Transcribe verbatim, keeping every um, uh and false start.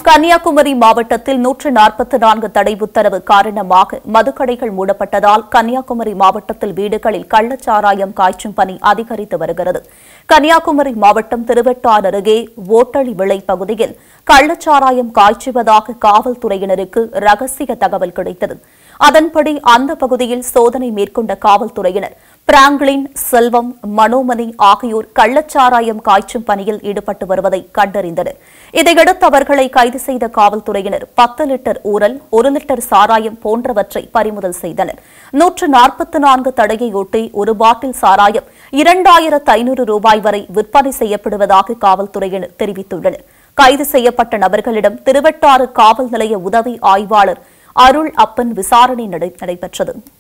கன்னியாகுமரி மாவட்டத்தில் நூற்று நாற்பத்தி நான்கு தடை உத்தரவு காரணமாக மதுக்கடைகள் மூடப்பட்டதால் கன்னியாகுமரி மாவட்டத்தில் வீடுகளில் கள்ளச்சாராயம் காய்ச்சும் பணி அதிகரித்து வருகிறது. கன்னியாகுமரி மாவட்டம் திருவெட்டார் அருகே ஓட்டளி விளை பகுதியில் கள்ளச்சாராயம் காய்ச்சுவதாக காவல்துறையினருக்கு ரகசிய தகவல் கிடைத்தது. அதன்படி அந்த பகுதியில் சோதனை மேற்கொண்ட காவல்துறையினர் பிராங்க்லின், செல்வம், மனோமணி ஆகியோர் கள்ளச்சாராயம் காய்ச்சும் பணியில் ஈடுபட்டு வருவதை கண்டறிந்தனர். இதையடுத்து அவர்களை கைது செய்த காவல்துறையினர் பத்து லிட்டர் ஊரல், ஒரு லிட்டர் சாராயம் போன்றவற்றை பறிமுதல் செய்தனர். நூற்று நாற்பத்தி நான்கு தடையையொட்டி ஒரு பாட்டில் சாராயம் இரண்டாயிரத்து ஐநூறு ரூபாய் வரை விற்பனை செய்யப்படுவதாக காவல்துறையினர் தெரிவித்துள்ளனர். கைது செய்யப்பட்ட நபர்களிடம் திருவெட்டாறு காவல் நிலைய உதவி ஆய்வாளர் அருள் அப்பன் விசாரணை நடைபெற்றது.